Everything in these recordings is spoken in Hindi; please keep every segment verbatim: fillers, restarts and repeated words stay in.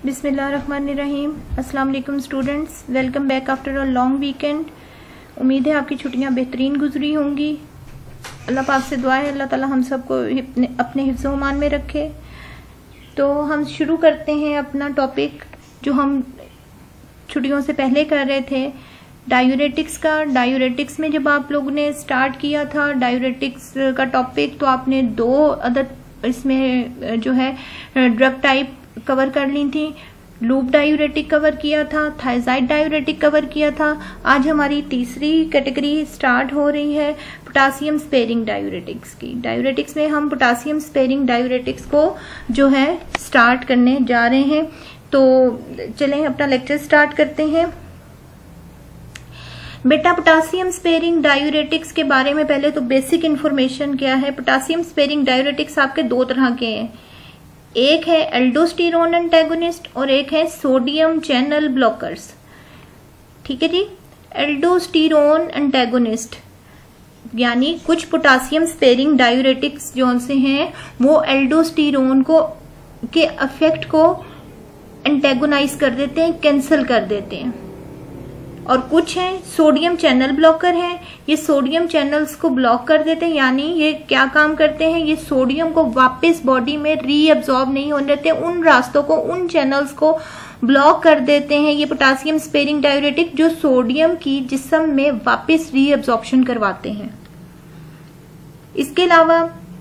बिस्मिल्लाहिर्रहमानिर्रहीम। अस्सलाम वालेकुम students, welcome back after a long weekend. उम्मीद है आपकी छुट्टियां बेहतरीन गुजरी होंगी। अल्लाह पाक से दुआ है अल्लाह ताला हम सबको अपने हिफ्ज़ मान में रखे। तो हम शुरू करते हैं अपना टॉपिक जो हम छुट्टियों से पहले कर रहे थे, डायूरेटिक्स का। डायूरेटिक्स में जब आप लोगों ने स्टार्ट किया था डायूरेटिक्स का टॉपिक, तो आपने दो अदद इसमें जो है ड्रग टाइप कवर कर ली थी। लूप डायूरेटिक कवर किया था, थायजाइड डायूरेटिक कवर किया था। आज हमारी तीसरी कैटेगरी स्टार्ट हो रही है पोटासियम स्पेरिंग डायूरेटिक्स की। डायूरेटिक्स में हम पोटासियम स्पेरिंग डायूरेटिक्स को जो है स्टार्ट करने जा रहे हैं। तो चलें अपना लेक्चर स्टार्ट करते हैं। बेटा, पोटासियम स्पेरिंग डायूरेटिक्स के बारे में पहले तो बेसिक इंफॉर्मेशन क्या है। पोटासियम स्पेरिंग डायूरेटिक्स आपके दो तरह के हैं, एक है एल्डोस्टेरोन एंटेगोनिस्ट और एक है सोडियम चैनल ब्लॉकर्स। ठीक है जी। एल्डोस्टेरोन एंटेगोनिस्ट यानी कुछ पोटासियम स्पेरिंग डायूरेटिक्स जो से हैं वो एल्डोस्टेरोन को के इफेक्ट को एंटेगोनाइज कर देते हैं, कैंसिल कर देते हैं। और कुछ हैं सोडियम चैनल ब्लॉकर हैं, ये सोडियम चैनल्स को ब्लॉक कर देते हैं। यानी ये क्या काम करते हैं, ये सोडियम को वापस बॉडी में रीअब्सॉर्ब नहीं होने देते, उन रास्तों को, उन चैनल्स को ब्लॉक कर देते हैं ये पोटासियम स्पेरिंग डायूरेटिक, जो सोडियम की जिस्म में वापस रीअब्सॉर्प्शन करवाते हैं। इसके अलावा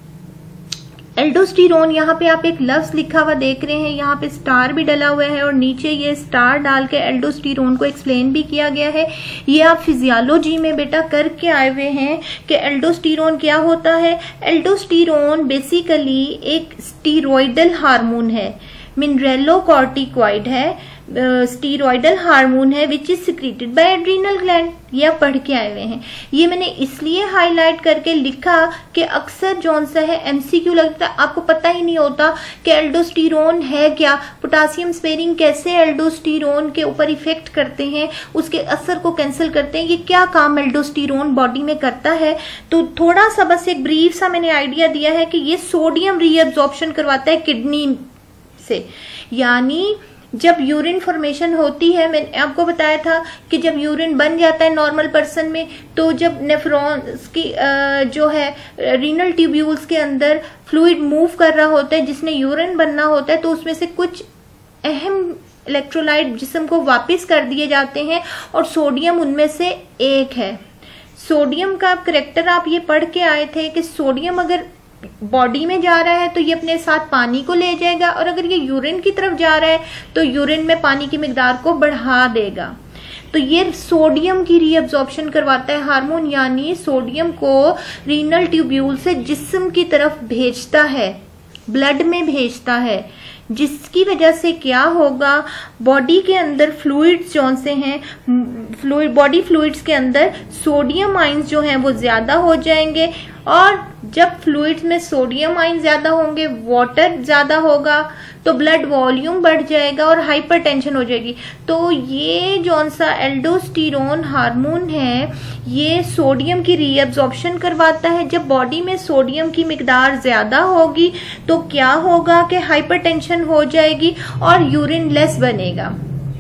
एल्डोस्टेरोन, यहाँ पे आप एक लफ्ज लिखा हुआ देख रहे हैं, यहाँ पे स्टार भी डला हुआ है और नीचे ये स्टार डाल के एल्डोस्टेरोन को एक्सप्लेन भी किया गया है। ये आप फिजियोलॉजी में बेटा करके आए हुए हैं कि एल्डोस्टेरोन क्या होता है। एल्डोस्टेरोन बेसिकली एक स्टीरॉयडल हार्मोन है, मिनरेलोकॉर्टिकॉइड है, स्टीरॉयडल हार्मोन है which is secreted by adrenal gland. ये आप पढ़ के आए हुए हैं। ये मैंने इसलिए हाईलाइट करके लिखा कि अक्सर जौन सा है एमसीक्यू लगता है, आपको पता ही नहीं होता कि एल्डोस्टेरोन है क्या, पोटासियम स्पेरिंग कैसे एल्डोस्टेरोन के ऊपर इफेक्ट करते हैं, उसके असर को कैंसिल करते हैं, ये क्या काम एल्डोस्टेरोन बॉडी में करता है। तो थोड़ा सा बस एक ब्रीफ सा मैंने आइडिया दिया है कि ये सोडियम रीअब्सॉर्प्शन करवाता है किडनी से। यानी जब यूरिन फॉर्मेशन होती है, मैंने आपको बताया था कि जब यूरिन बन जाता है नॉर्मल पर्सन में, तो जब नेफ्रॉन्स की जो है रीनल ट्यूब्यूल्स के अंदर फ्लूइड मूव कर रहा होता है जिसने यूरिन बनना होता है, तो उसमें से कुछ अहम इलेक्ट्रोलाइट जिस्म को वापस कर दिए जाते हैं और सोडियम उनमें से एक है। सोडियम का करैक्टर आप ये पढ़ के आए थे कि सोडियम अगर बॉडी में जा रहा है तो ये अपने साथ पानी को ले जाएगा, और अगर ये यूरिन की तरफ जा रहा है तो यूरिन में पानी की मिकदार को बढ़ा देगा। तो ये सोडियम की रीअब्सॉर्प्शन करवाता है हार्मोन, यानी सोडियम को रीनल ट्यूब्यूल से जिस्म की तरफ भेजता है, ब्लड में भेजता है, जिसकी वजह से क्या होगा, बॉडी के अंदर फ्लूइड्स जो से हैं, फ्लूइड बॉडी फ्लूइड्स के अंदर सोडियम आयंस जो हैं वो ज्यादा हो जाएंगे, और जब फ्लूइड्स में सोडियम आयन ज्यादा होंगे, वाटर ज्यादा होगा, तो ब्लड वॉल्यूम बढ़ जाएगा और हाइपरटेंशन हो जाएगी। तो ये जौन सा एल्डोस्टेरोन हार्मोन है ये सोडियम की रीअब्सॉर्प्शन करवाता है। जब बॉडी में सोडियम की मिकदार ज्यादा होगी तो क्या होगा कि हाइपरटेंशन हो जाएगी और यूरिन लेस बनेगा।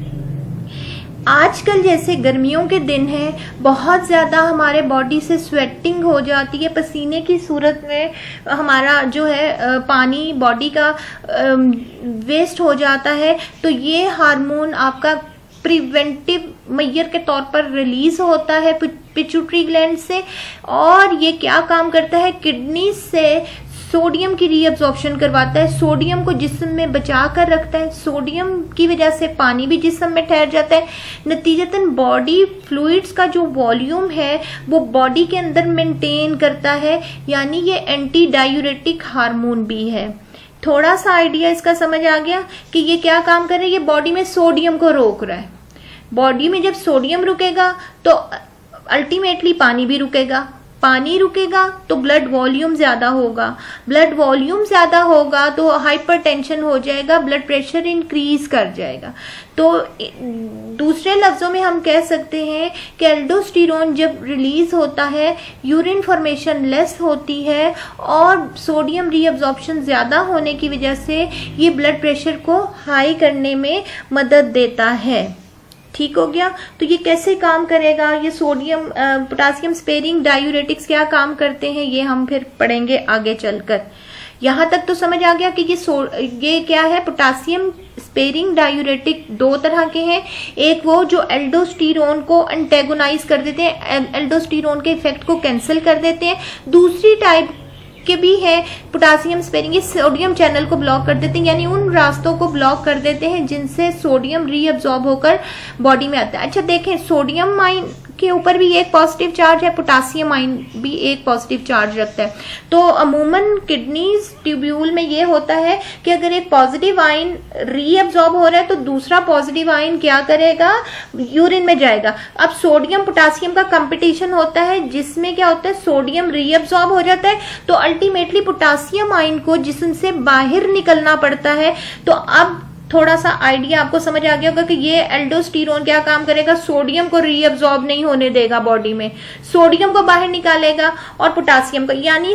आजकल जैसे गर्मियों के दिन है, बहुत ज्यादा हमारे बॉडी से स्वेटिंग हो जाती है, पसीने की सूरत में हमारा जो है पानी बॉडी का वेस्ट हो जाता है। तो ये हार्मोन आपका प्रिवेंटिव मेजर के तौर पर रिलीज होता है पिट्यूटरी ग्लैंड से, और ये क्या काम करता है, किडनी से सोडियम की रीअब्सॉर्प्शन करवाता है, सोडियम को जिस्म में बचा कर रखता है। सोडियम की वजह से पानी भी जिस्म में ठहर जाता है, नतीजतन बॉडी फ्लूइड्स का जो वॉल्यूम है वो बॉडी के अंदर मेंटेन करता है, यानी ये एंटी डायूरेटिक हार्मोन भी है। थोड़ा सा आइडिया इसका समझ आ गया कि ये क्या काम कर रहा है, ये बॉडी में सोडियम को रोक रहा है। बॉडी में जब सोडियम रुकेगा तो अल्टीमेटली पानी भी रुकेगा, पानी रुकेगा तो ब्लड वॉल्यूम ज्यादा होगा, ब्लड वॉल्यूम ज्यादा होगा तो हाइपरटेंशन हो जाएगा, ब्लड प्रेशर इंक्रीज कर जाएगा। तो दूसरे लफ्जों में हम कह सकते हैं कि एल्डोस्टेरोन जब रिलीज होता है यूरिन फॉर्मेशन लेस होती है और सोडियम रीअब्जॉर्प्शन ज्यादा होने की वजह से ये ब्लड प्रेशर को हाई करने में मदद देता है। ठीक हो गया। तो ये कैसे काम करेगा, ये सोडियम पोटासियम स्पेयरिंग डायूरेटिक्स क्या काम करते हैं, ये हम फिर पढ़ेंगे आगे चलकर। यहां तक तो समझ आ गया कि ये सो ये क्या है, पोटासियम स्पेयरिंग डायूरेटिक दो तरह के हैं। एक वो जो एल्डोस्टेरोन को एंटेगोनाइज कर देते हैं, एल्डोस्टेरोन के इफेक्ट को कैंसिल कर देते हैं। दूसरी टाइप के भी है पोटासियम स्पेयरिंग, ये सोडियम चैनल को ब्लॉक कर देते हैं, यानी उन रास्तों को ब्लॉक कर देते हैं जिनसे सोडियम रीअब्सॉर्ब होकर बॉडी में आता है। अच्छा देखें, सोडियम आयन के ऊपर भी एक पॉजिटिव चार्ज है, पोटासियम आयन भी एक पॉजिटिव चार्ज रखता है। तो अमूमन किडनीज ट्यूब्यूल में ये होता है कि अगर एक पॉजिटिव आयन रीअब्सॉर्ब हो रहा है तो दूसरा पॉजिटिव आयन क्या करेगा, यूरिन में जाएगा। अब सोडियम पोटासियम का कंपटीशन होता है जिसमें क्या होता है, सोडियम रीअब्सॉर्ब हो जाता है तो अल्टीमेटली पोटासियम आयन को जिस्म से बाहर निकलना पड़ता है। तो अब थोड़ा सा आइडिया आपको समझ आ गया होगा कि ये एल्डोस्टेरोन क्या काम करेगा, सोडियम को रीअब्सॉर्ब नहीं होने देगा बॉडी में, सोडियम को बाहर निकालेगा और पोटासियम को, यानी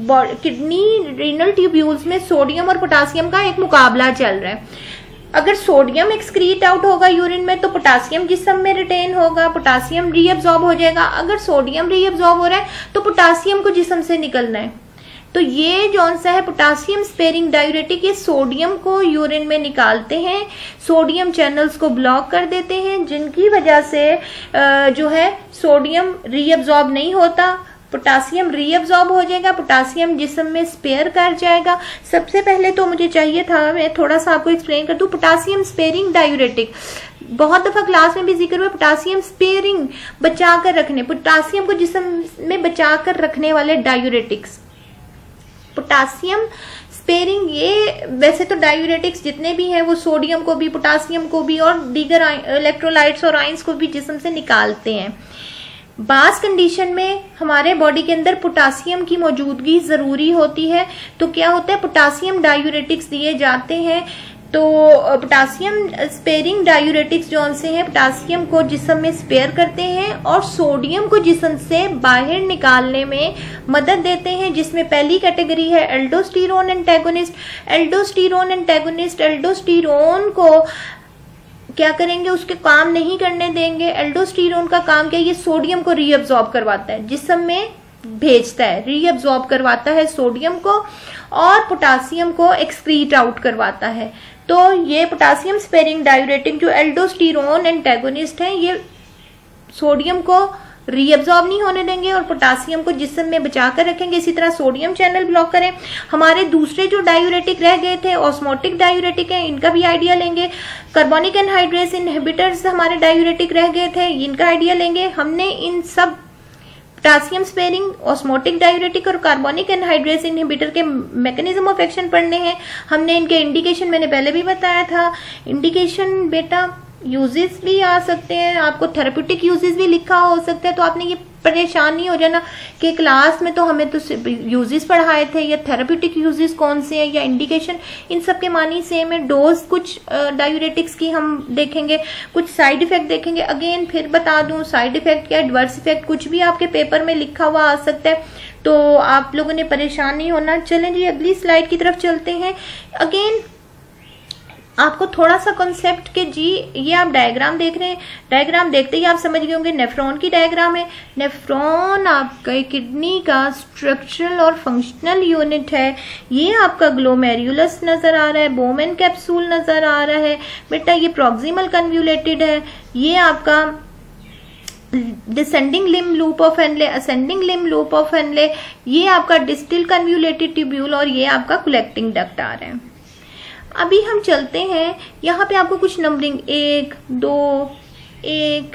किडनी रीनल ट्यूब्यूल्स में सोडियम और पोटासियम का एक मुकाबला चल रहा है। अगर सोडियम एक्सक्रीट आउट होगा यूरिन में तो पोटासियम जिस्म में रिटेन होगा, पोटासियम रीअब्सॉर्ब हो जाएगा। अगर सोडियम रीअब्सॉर्ब हो रहा है तो पोटासियम को जिस्म से निकलना है। तो ये जौन सा है पोटासियम स्पेयरिंग डायूरेटिक, ये सोडियम को यूरिन में निकालते हैं, सोडियम चैनल्स को ब्लॉक कर देते हैं, जिनकी वजह से जो है सोडियम रीअब्सॉर्ब नहीं होता, पोटासियम रीअब्सॉर्ब हो जाएगा, पोटासियम जिस्म में स्पेयर कर जाएगा। सबसे पहले तो मुझे चाहिए था मैं थोड़ा सा आपको एक्सप्लेन कर दूं, पोटासियम स्पेयरिंग डायूरेटिक बहुत दफा क्लास में भी जिक्र हुआ, पोटासियम स्पेयरिंग बचा कर रखने, पोटासियम को जिस्म में बचा कर रखने वाले डायूरेटिक्स। पोटासियम स्पेयरिंग ये वैसे तो डायूरेटिक्स जितने भी हैं वो सोडियम को भी, पोटासियम को भी और दीगर इलेक्ट्रोलाइट्स और आयंस को भी जिस्म से निकालते हैं। बास कंडीशन में हमारे बॉडी के अंदर पोटासियम की मौजूदगी जरूरी होती है, तो क्या होता है, पोटासियम डायूरेटिक्स दिए जाते हैं। तो पोटासियम स्पेयरिंग डायूरेटिक्स जौन से हैं पोटासियम को जिस्म में स्पेयर करते हैं और सोडियम को जिस्म से बाहर निकालने में मदद देते हैं, जिसमें पहली कैटेगरी है aldosterone antagonist. Aldosterone antagonist aldosterone को क्या करेंगे, उसके काम नहीं करने देंगे। एल्डोस्टेरोन का काम क्या है, ये सोडियम को रीअब्सॉर्ब करवाता है, जिस्म में भेजता है, रीअब्सॉर्ब करवाता है सोडियम को और पोटासियम को एक्सक्रीट आउट करवाता है। तो ये पोटासियम स्पेयरिंग डायूरेटिक जो एल्डोस्टेरोन एंटेगोनिस्ट हैं, ये सोडियम को रीअब्सॉर्ब नहीं होने देंगे और पोटासियम को जिस्म में बचा कर रखेंगे। इसी तरह सोडियम चैनल ब्लॉक करें। हमारे दूसरे जो डायूरेटिक रह गए थे ऑस्मोटिक डायूरेटिक है, इनका भी आइडिया लेंगे। कार्बोनिक एनहाइड्रेस इनहिबिटर्स हमारे डायूरेटिक रह गए थे, इनका आइडिया लेंगे। हमने इन सब पोटासियम स्पेयरिंग, ऑस्मोटिक डायूरेटिक और कार्बोनिक एनहाइड्रेस इनहिबिटर के मैकेनिज्म ऑफ एक्शन पढ़ने हैं। हमने इनके इंडिकेशन मैंने पहले भी बताया था। इंडिकेशन बेटा यूजेस भी आ सकते हैं, आपको थेरेप्यूटिक यूजेस भी लिखा हो सकता है, तो आपने ये परेशान नहीं हो जाना कि क्लास में तो हमें तो यूजेस पढ़ाए थे, या थेरेप्यूटिक यूजेस कौन से हैं या इंडिकेशन, इन सब के मानी सेम है। डोज कुछ डायूरेटिक्स की हम देखेंगे, कुछ साइड इफेक्ट देखेंगे। अगेन फिर बता दूं, साइड इफेक्ट या एडवर्स इफेक्ट कुछ भी आपके पेपर में लिखा हुआ आ सकता है, तो आप लोगों ने परेशान नहीं होना। चलें जी अगली स्लाइड की तरफ चलते हैं। अगेन आपको थोड़ा सा कॉन्सेप्ट के जी, ये आप डायग्राम देख रहे हैं, डायग्राम देखते ही आप समझ गए होंगे नेफ्रॉन की डायग्राम है। नेफ्रॉन आपका किडनी का स्ट्रक्चरल और फंक्शनल यूनिट है। ये आपका ग्लोमेरुलस नजर आ रहा है, बोमेन कैप्सूल नजर आ रहा है बेटा, ये प्रॉक्सिमल कन्व्यूलेटेड है। ये आपका descending limb loop of Henle, ascending limb loop of Henle, ये आपका डिस्टल कन्व्यूलेटेड ट्यूब्यूल और ये आपका कलेक्टिंग डक्ट आ रहे हैं। अभी हम चलते हैं, यहाँ पे आपको कुछ नंबरिंग एक दो एक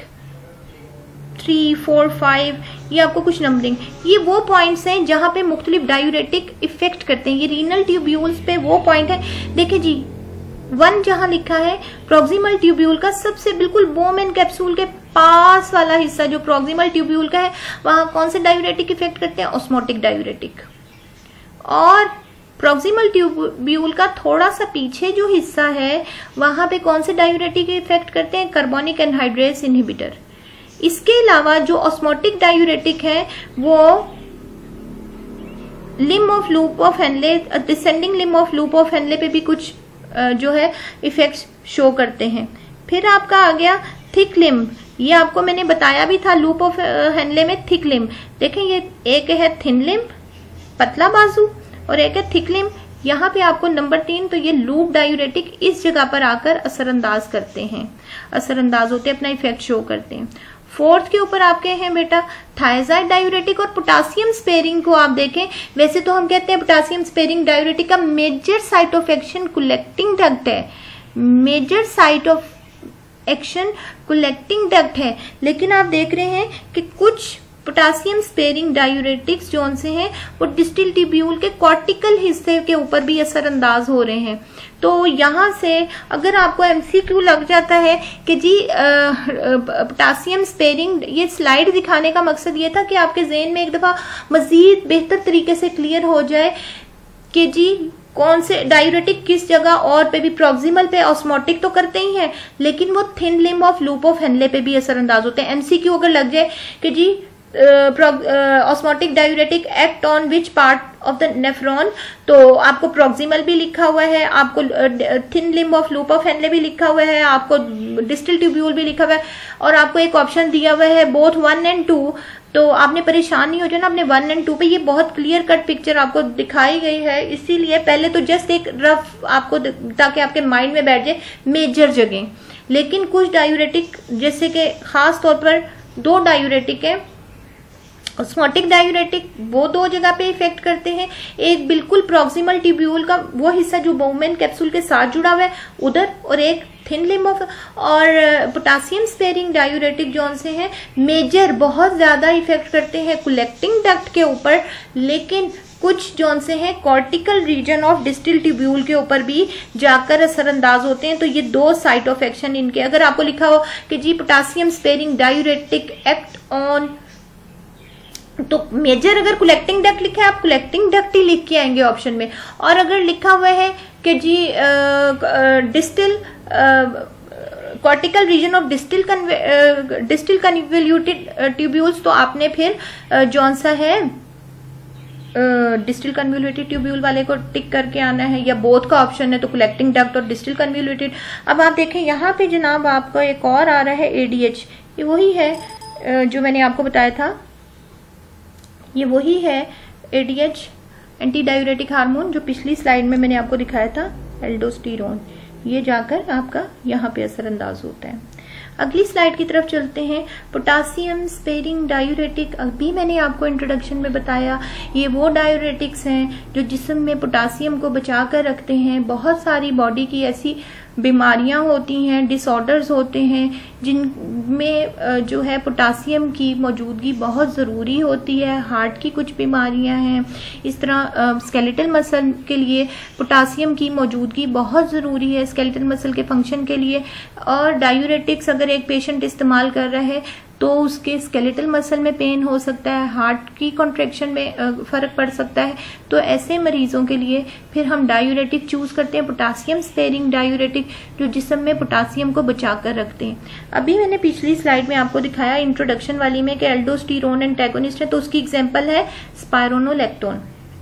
थ्री फोर फाइव, ये आपको कुछ नंबरिंग, ये वो पॉइंट्स हैं जहां पे मुख्तलिफ डायूरेटिक इफेक्ट करते हैं। ये रीनल ट्यूब्यूल्स पे वो पॉइंट है। देखिए जी वन जहां लिखा है प्रॉक्सिमल ट्यूब्यूल का सबसे बिल्कुल बोमेन कैप्सूल के पास वाला हिस्सा जो प्रॉक्सिमल ट्यूब्यूल का है, वहां कौन से डायूरेटिक इफेक्ट करते हैं? Osmotic diuretic. और प्रॉक्सिमल ट्यूब्यूल का थोड़ा सा पीछे जो हिस्सा है वहां पे कौन से डायूरेटिक इफेक्ट करते हैं? Carbonic anhydrase inhibitor. इसके अलावा जो ऑस्मोटिक डायूरेटिक है वो limb of loop of Henle, descending limb of loop of Henle पे भी कुछ जो है इफेक्ट्स शो करते हैं। फिर आपका आ गया थिक लिम्ब। ये आपको मैंने बताया भी था लूप ऑफ हेनले में थिक लिम्ब। देखें ये एक है थिन लिम्ब, पतला बाजू, और एक है थिक लिम्ब। यहाँ पे आपको नंबर तीन, तो ये लूप डायूरेटिक इस जगह पर आकर असरअंदाज करते हैं, असरअंदाज होते अपना इफेक्ट शो करते हैं। फोर्थ के ऊपर आपके हैं बेटा थायजाइड डायूरेटिक और पोटासियम स्पेरिंग को आप देखें, वैसे तो हम कहते हैं पोटासियम स्पेरिंग डायूरेटिक का major site of action collecting duct है, major site of action collecting duct है, लेकिन आप देख रहे हैं कि कुछ पोटासियम स्पेरिंग डायूरेटिक्स जो से हैं वो डिस्टिल ट्यूब्यूल के कॉर्टिकल हिस्से के ऊपर भी असरअंदाज हो रहे हैं। तो यहाँ से अगर आपको एमसीक्यू लग जाता है कि जी पोटासियम स्पेरिंग, ये स्लाइड दिखाने का मकसद ये था कि आपके ज़हन में एक दफा मजीद बेहतर तरीके से क्लियर हो जाए कि जी कौन से डायूरेटिक किस जगह और पे भी, प्रॉक्सिमल पे ऑस्मोटिक तो करते ही हैं, लेकिन वो thin limb of loop of Henle पे भी असरअंदाज होते हैं। एमसीक्यू अगर लग जाए कि जी osmotic diuretic act on which part of the nephron, तो आपको प्रॉक्सिमल भी लिखा हुआ है, आपको thin limb of loop of Henle भी लिखा हुआ है, आपको डिस्टल ट्यूब्यूल भी लिखा हुआ है, और आपको एक ऑप्शन दिया हुआ है बोथ वन एंड टू। तो आपने परेशान नहीं हो जाना, आपने वन एंड टू पे ये बहुत क्लियर कट पिक्चर आपको दिखाई गई है, इसीलिए पहले तो जस्ट एक रफ आपको, ताकि आपके माइंड में बैठ जाए मेजर जगह। लेकिन कुछ डायूरेटिक, जैसे कि खास तौर पर दो डायूरेटिक है, ऑस्मोटिक डायूरेटिक, वो दो जगह पे इफेक्ट करते हैं। एक बिल्कुल प्रॉक्सिमल ट्यूब्यूल का वो हिस्सा जो बोमेन कैप्सूल के साथ जुड़ा हुआ है उधर, और एक थिन लिम्ब ऑफ, और पोटासियम स्पेरिंग डायूरेटिक जो से हैं मेजर बहुत ज्यादा इफेक्ट करते हैं कलेक्टिंग डक्ट के ऊपर, लेकिन कुछ जो से हैं cortical region of distal tubule के ऊपर भी जाकर असरअंदाज होते हैं। तो ये दो साइट ऑफ एक्शन इनके, अगर आपको लिखा हो कि जी potassium sparing diuretic act on, तो मेजर अगर कलेक्टिंग डक्ट लिखा है आप कलेक्टिंग डक्ट ही लिख के आएंगे ऑप्शन में, और अगर लिखा हुआ है कि जी distal cortical region of distal distal convoluted tubules, तो आपने फिर uh, जौन सा है डिस्टिल कन्वोल्यूटेड ट्यूब्यूल वाले को टिक करके आना है, या बोथ का ऑप्शन है तो कलेक्टिंग डक्ट और डिस्टिल कन्वोल्यूटेड। अब आप देखें यहाँ पे जनाब आपको एक और आ रहा है एडीएच, ये वही है uh, जो मैंने आपको बताया था, ये वही है एडीएच एंटी डायूरेटिक हार्मोन जो पिछली स्लाइड में मैंने आपको दिखाया था, एल्डोस्टेरोन। ये जाकर आपका यहाँ पे असरअंदाज होता है। अगली स्लाइड की तरफ चलते हैं। पोटासियम स्पेरिंग डायूरेटिक, अभी मैंने आपको इंट्रोडक्शन में बताया, ये वो डायूरेटिक्स हैं जो जिस्म में पोटासियम को बचा कर रखते हैं। बहुत सारी बॉडी की ऐसी बीमारियां होती हैं, डिसऑर्डर्स होते हैं जिनमें जो है पोटासियम की मौजूदगी बहुत ज़रूरी होती है। हार्ट की कुछ बीमारियां हैं, इस तरह स्केलेटल मसल के लिए पोटासियम की मौजूदगी बहुत ज़रूरी है स्केलेटल मसल के फंक्शन के लिए। और डायूरेटिक्स अगर एक पेशेंट इस्तेमाल कर रहा है तो उसके स्केलेटल मसल में पेन हो सकता है, हार्ट की कॉन्ट्रैक्शन में फर्क पड़ सकता है। तो ऐसे मरीजों के लिए फिर हम डायूरेटिक चूज करते हैं, पोटासियम स्पेरिंग डायूरेटिक, जो जिस्म में पोटासियम को बचा कर रखते हैं। अभी मैंने पिछली स्लाइड में आपको दिखाया इंट्रोडक्शन वाली में कि एल्डोस्टेरोन एंटागोनिस्ट है, तो उसकी एग्जाम्पल है स्पाइरोनोलैक्टोन।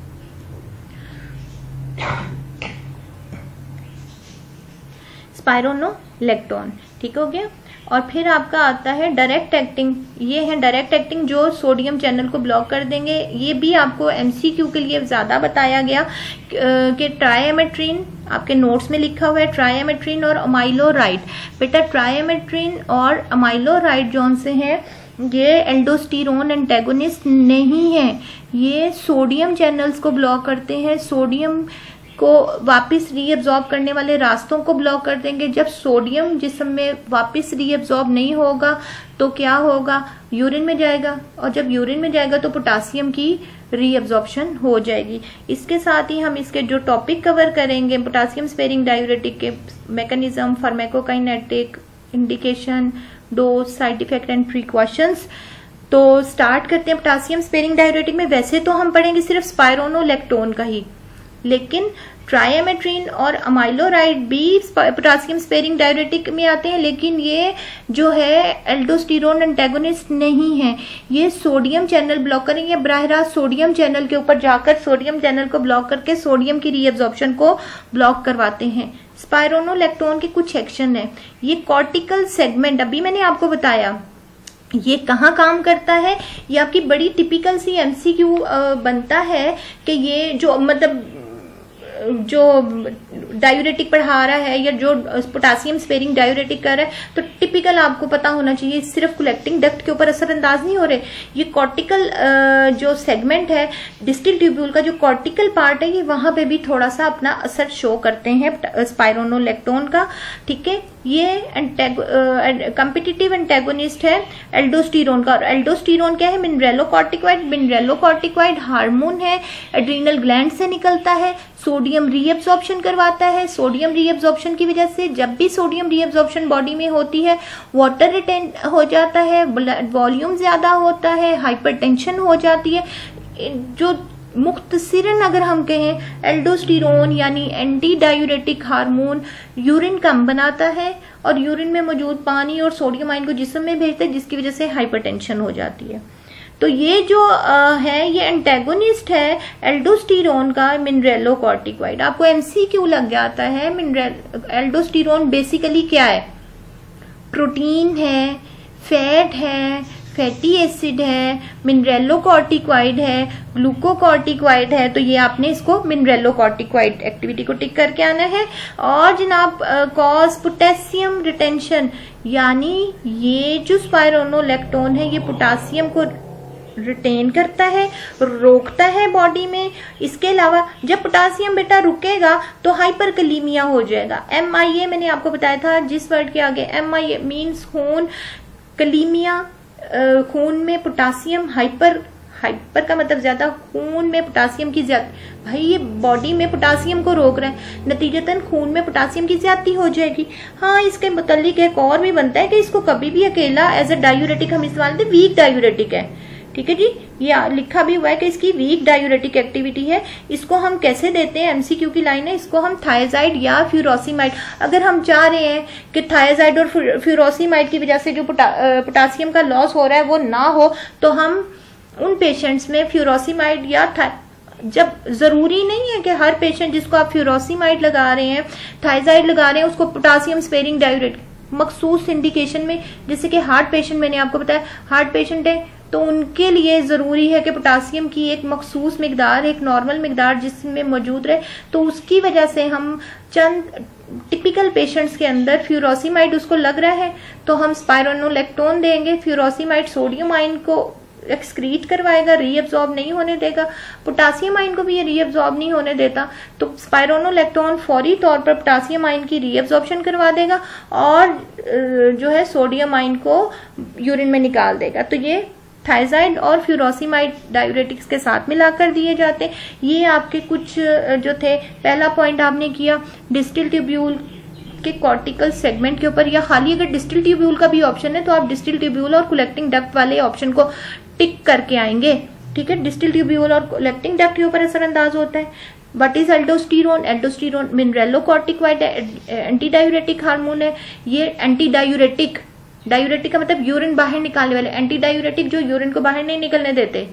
स्पाइरोनोलैक्टोन, ठीक हो गया। और फिर आपका आता है डायरेक्ट एक्टिंग, ये है डायरेक्ट एक्टिंग जो सोडियम चैनल को ब्लॉक कर देंगे। ये भी आपको एमसीक्यू के लिए ज्यादा बताया गया कि ट्राइएमेट्रिन, आपके नोट्स में लिखा हुआ है ट्राइएमेट्रिन और अमाइलोराइड। बेटा ट्राइएमेट्रिन और अमाइलोराइड जौन से हैं ये एल्डोस्टेरोन एंटागोनिस्ट नहीं है, ये सोडियम चैनल्स को ब्लॉक करते हैं, सोडियम को वापस रीअब्जॉर्ब करने वाले रास्तों को ब्लॉक कर देंगे। जब सोडियम जिस्म में वापस रीअब्जॉर्ब नहीं होगा तो क्या होगा, यूरिन में जाएगा, और जब यूरिन में जाएगा तो पोटासियम की रीअब्जॉर्प्शन हो जाएगी। इसके साथ ही हम इसके जो टॉपिक कवर करेंगे पोटासियम स्पेरिंग डायूरेटिक के mechanism, pharmacokinetic, indication, dose, side effect and precautions. तो स्टार्ट करते हैं पोटासियम स्पेयरिंग डाययूरेटिक में। वैसे तो हम पढ़ेंगे सिर्फ स्पाइरोनोलैक्टोन का ही, लेकिन ट्राइएमेट्रिन और अमाइलोराइड भी पोटासियम स्पेयरिंग डाययूरेटिक में आते हैं, लेकिन ये जो है एल्डोस्टेरोन एंटेगोनिस्ट नहीं है, ये सोडियम चैनल ब्लॉकर है। ये बराह रास्त सोडियम चैनल के ऊपर जाकर सोडियम चैनल को ब्लॉक करके सोडियम की रीअब्जॉर्प्शन को ब्लॉक करवाते हैं। स्पाइरोनोलैक्टोन के कुछ एक्शन है। ये कॉर्टिकल सेगमेंट, अभी मैंने आपको बताया ये कहाँ काम करता है। ये आपकी बड़ी टिपिकल सी एमसीक्यू बनता है कि ये जो मतलब जो डायूरेटिक पढ़ा रहा है या जो पोटासियम स्पेयरिंग डायूरेटिक कर रहा है, तो टिपिकल आपको पता होना चाहिए, सिर्फ कलेक्टिंग डक्ट के ऊपर असरअंदाज नहीं हो रहे। ये कॉर्टिकल जो सेगमेंट है, डिस्टल ट्यूब्यूल का जो कॉर्टिकल पार्ट है, ये वहां पे भी थोड़ा सा अपना असर शो करते हैं स्पाइरोनोलैक्टोन का। ठीक है, ये कॉम्पिटिटिव एंटेगोनिस्ट है एल्डोस्टेरोन का। और एल्डोस्टेरोन क्या है? मिनरेलोकॉर्टिकॉइड। मिनरेलोकॉर्टिकॉइड हार्मोन है, एड्रीनल ग्लैंड से निकलता है, सोडियम रीअब्जॉर्प्शन करवाता है। सोडियम रीअब्जॉर्प्शन की वजह से, जब भी सोडियम रीअब्जॉर्प्शन बॉडी में होती है, वाटर रिटेन हो जाता है, ब्लड वॉल्यूम ज्यादा होता है, हाइपरटेंशन हो जाती है। जो मुख्तसरन अगर हम कहें, एल्डोस्टेरोन यानी एंटी डायूरेटिक हार्मोन यूरिन कम बनाता है और यूरिन में मौजूद पानी और सोडियम आयन को जिस्म में भेजता है, जिसकी वजह से हाइपरटेंशन हो जाती है। तो ये जो आ, है ये एंटेगोनिस्ट है एल्डोस्टेरोन का, मिनरेलोकॉर्टिकॉइड। आपको एमसीक्यू लग जाता है। मिनरेल एल्डोस्टेरोन बेसिकली क्या है? प्रोटीन है, फैट है, फैटी एसिड है, मिनरेलोकॉर्टिकॉइड है, ग्लूकोकॉर्टिकॉइड है। तो ये आपने इसको मिनरेलोकॉर्टिकॉइड एक्टिविटी को टिक करके आना है। और जनाब कॉज पोटेशियम रिटेंशन, यानी ये जो स्पाइरोनोलैक्टोन है ये पोटासियम को रिटेन करता है, रोकता है बॉडी में। इसके अलावा जब पोटासियम बेटा रुकेगा तो हाइपरकलीमिया हो जाएगा। एम आई ए मैंने आपको बताया था, जिस वर्ड के आगे एम आई ए मीन्स खून, कलीमिया खून में पोटासियम, हाइपर हाइपर का मतलब ज्यादा, खून में पोटासियम की ज्यादा। भाई ये बॉडी में पोटासियम को रोक रहा है, नतीजतन खून में पोटासियम की ज्यादती हो जाएगी। हाँ, इसके मुतालिक एक और भी बनता है कि इसको कभी भी अकेला एज अ डायूरेटिक हम इस्तेमाल करते, वीक डायूरेटिक है। ठीक है जी, ये लिखा भी हुआ है कि इसकी वीक डायूरेटिक एक्टिविटी है। इसको हम कैसे देते हैं? एमसीक्यू की लाइन है, इसको हम थायजाइड या फ्यूरोसिमाइड, अगर हम चाह रहे हैं कि थायजाइड और फ्यूरोसिमाइड की वजह से जो पोटा, पोटासियम का लॉस हो रहा है वो ना हो, तो हम उन पेशेंट्स में फ्यूरोसिमाइड या जब जरूरी नहीं है कि हर पेशेंट जिसको आप फ्यूरोसिमाइड लगा रहे हैं, थायजाइड लगा रहे हैं, उसको पोटासियम स्पेयरिंग डायूरेटिक मखसूस इंडिकेशन में, जैसे कि हार्ट पेशेंट, मैंने आपको बताया हार्ट पेशेंट है तो उनके लिए जरूरी है कि पोटासियम की एक मखसूस मिकदार, एक नॉर्मल मिकदार जिसमें मौजूद रहे। तो उसकी वजह से हम चंद टिपिकल पेशेंट्स के अंदर फ्यूरोसिमाइड उसको लग रहा है तो हम स्पाइरोनोलैक्टोन देंगे। फ्यूरोसिमाइड सोडियम आयन को एक्सक्रीट करवाएगा, रीअब्जॉर्ब नहीं होने देगा। पोटासियम आयन को भी ये रीअब्जॉर्ब नहीं होने देता, तो स्पाइरोनोलैक्टोन फौरी तौर पर पोटासियम आयन की रीअब्जॉर्प्शन करवा देगा और जो है सोडियम आयन को यूरिन में निकाल देगा। तो ये थायजाइड और फ्यूरोसिमाइड डायूरेटिक्स के साथ मिलाकर दिए जाते हैं। ये आपके कुछ जो थे, पहला पॉइंट आपने किया डिस्टल ट्यूब्यूल के कॉर्टिकल सेगमेंट के ऊपर, या खाली अगर डिस्टल ट्यूब्यूल का भी ऑप्शन है तो आप डिस्टल ट्यूब्यूल और कलेक्टिंग डक्ट वाले ऑप्शन को टिक करके आएंगे। ठीक है, डिस्टल ट्यूब्यूल और कलेक्टिंग डक्ट के ऊपर असरअंदाज होता है। What is aldosterone? Aldosterone mineralocorticoid anti diuretic hormone है। ये एंटी डायूरेटिक, डायूरेटिक का मतलब यूरिन बाहर निकालने वाले, एंटी डायूरेटिक जो यूरिन को बाहर नहीं निकलने देते।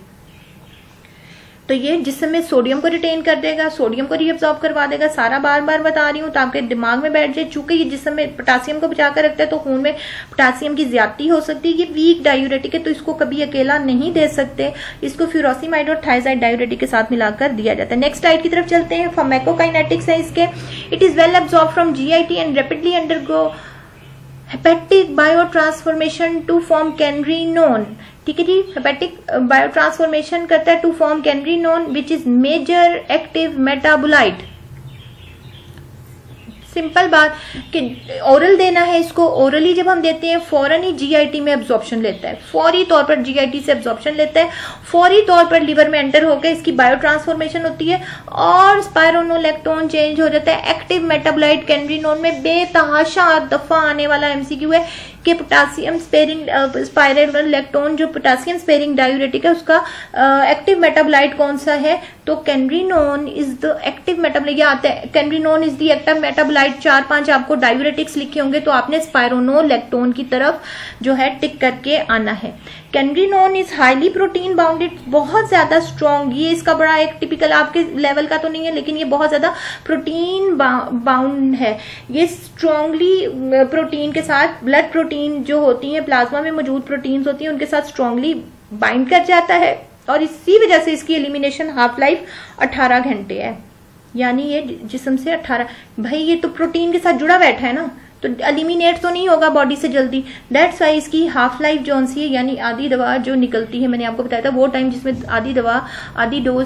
तो ये जिसमें सोडियम को रिटेन कर देगा, सोडियम को रीअब्सॉर्ब करवा देगा। सारा बार बार बता रही हूँ तो आपके दिमाग में बैठ जाए। चूंकि ये जिसमें पोटासियम को बचा कर रखता है तो खून में पोटासियम की ज्यादती हो सकती है। ये वीक डायूरेटिक है तो इसको कभी अकेला नहीं दे सकते, इसको फ्यूरोसिमाइड और थायजाइड डायूरेटिक के साथ मिलाकर दिया जाता है। नेक्स्ट स्लाइड की तरफ चलते हैं। फार्माकोकाइनेटिक्स है इसके। It is well absorb from GIT and rapidly undergo hepatic biotransformation to form canrenone. ठीक है जी, हेपेटिक बायोट्रांसफॉर्मेशन करता है to form canrenone which is major active metabolite. Simple बात कि ओरल देना है इसको, ओरली जब हम देते हैं फौरन ही जीआईटी में एब्जॉर्प्शन लेता है, फौरी तौर पर जीआईटी से एब्जॉर्प्शन लेता है, फौरी तौर पर लिवर में एंटर होकर इसकी बायो ट्रांसफॉर्मेशन होती है और स्पाइरोनोलैक्टोन चेंज हो जाता है एक्टिव मेटाबोलाइट कैनड्रिनोन में। बेतहाशा दफा आने वाला एमसीक्यू है कि पोटासियम स्पेरिंग स्पाइरोनोलैक्टोन जो पोटासियम स्पेरिंग डायूरेटिक है उसका एक्टिव मेटाबोलाइट कौन सा है, तो canrenone is the active metabolite. आता है canrenone is the active metabolite, चार पांच आपको डायूरेटिक्स लिखे होंगे तो आपने स्पाइरोनोलैक्टोन की तरफ जो है टिक करके आना है। Canrenone is highly protein bounded, बहुत ज्यादा स्ट्रॉन्ग, ये इसका बड़ा एक टिपिकल आपके लेवल का तो नहीं है लेकिन ये बहुत ज्यादा प्रोटीन बाउंड है। ये स्ट्रांगली प्रोटीन के साथ, ब्लड प्रोटीन जो होती है प्लाज्मा में मौजूद प्रोटीन्स होती हैं उनके साथ स्ट्रांगली बाइंड कर जाता है और इसी वजह से इसकी एलिमिनेशन हाफ लाइफ अठारह घंटे है। यानी ये जिस्म से अठारह, भाई ये तो प्रोटीन के साथ जुड़ा बैठा है ना, तो एलिमिनेट तो नहीं होगा बॉडी से जल्दी। दैट्स वाई इसकी हाफ लाइफ जो सी है, यानी आधी दवा जो निकलती है, मैंने आपको बताया था वो टाइम जिसमें आधी दवा आधी डोज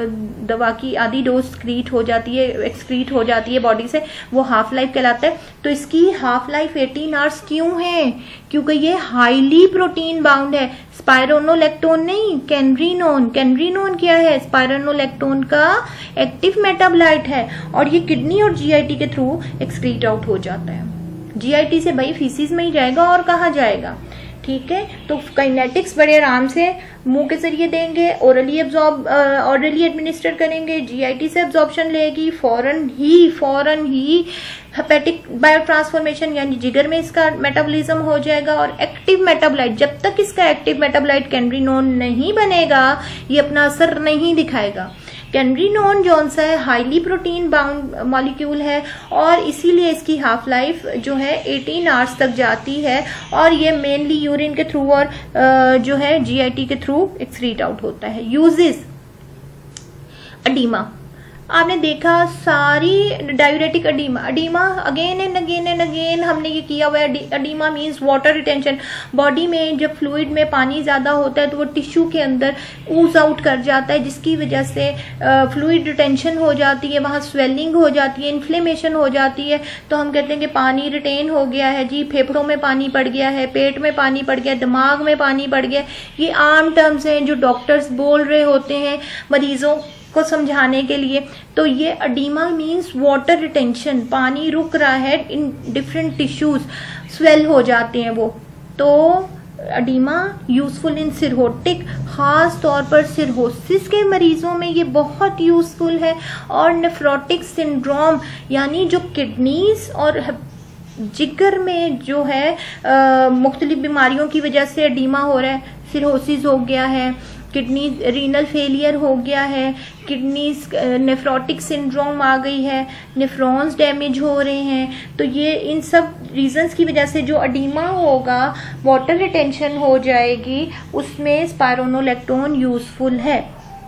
दवा की आधी डोज एक्सक्रीट हो जाती है एक्सक्रीट हो जाती है बॉडी से, वो हाफ लाइफ कहलाता है। तो इसकी हाफ लाइफ एटीन आवर्स क्यों है? क्योंकि ये हाईली प्रोटीन बाउंड है। स्पाइरोनोलैक्टोन नहीं, कैनड्रिनोन। कैनड्रिनोन क्या है? स्पाइरोनोलैक्टोन का एक्टिव मेटाबोलाइट है और ये किडनी और जीआईटी के थ्रू एक्सक्रीट आउट हो जाता है। जीआईटी से भाई फीसिस में ही जाएगा और कहाँ जाएगा, ठीक है। तो काइनेटिक्स बड़े आराम से मुंह के जरिए देंगे, ओरली एब्जॉर्ब ओरली एडमिनिस्टर करेंगे, जीआईटी से एब्जॉर्प्शन लेगी, फौरन ही फौरन ही हेपेटिक बायो ट्रांसफॉर्मेशन यानी जिगर में इसका मेटाबॉलिज्म हो जाएगा और एक्टिव मेटाबोलाइट, जब तक इसका एक्टिव मेटाबोलाइट कैनड्रिनोन नहीं बनेगा ये अपना असर नहीं दिखाएगा। कैनड्रिनोन जौन सा है हाईली प्रोटीन बाउंड मॉलिक्यूल है और इसीलिए इसकी हाफ लाइफ जो है अठारह आवर्स तक जाती है और ये मेनली यूरिन के थ्रू और जो है जीआईटी के थ्रू एक्सक्रीट आउट होता है। यूजेस, अडीमा, आपने देखा सारी diuretic oedema, oedema again and again and again हमने ये किया हुआ है। Oedema means water retention, body में जब फ्लूइड में पानी ज्यादा होता है तो वो टिश्यू के अंदर ऊज आउट कर जाता है जिसकी वजह से फ्लूइड रिटेंशन हो जाती है, वहां स्वेलिंग हो जाती है, इन्फ्लेमेशन हो जाती है। तो हम कहते हैं कि पानी रिटेन हो गया है जी, फेफड़ों में पानी पड़ गया है, पेट में पानी पड़ गया, दिमाग में पानी पड़ गया। ये आम टर्म्स हैं जो डॉक्टर्स बोल रहे होते हैं मरीजों को समझाने के लिए। तो ये अडीमा मींस वाटर रिटेंशन, पानी रुक रहा है इन डिफरेंट टिश्यूज, स्वेल हो जाते हैं वो। तो अडीमा यूजफुल इन सिरहोटिक, खास तौर पर सिरहोसिस के मरीजों में ये बहुत यूजफुल है। और नेफ्रोटिक सिंड्रोम यानी जो किडनीज और जिगर में जो है मुख्तलिफ बीमारियों की वजह से अडीमा हो रहा है, सिरहोसिस हो गया है, किडनी रीनल फेलियर हो गया है, किडनी नेफ्रोटिक सिंड्रोम आ गई है, नेफ्रॉन्स डैमेज हो रहे हैं। तो ये इन सब रीजंस की वजह से जो अडीमा होगा, वाटर रिटेंशन हो जाएगी, उसमें स्पाइरोनोलैक्टोन यूजफुल है।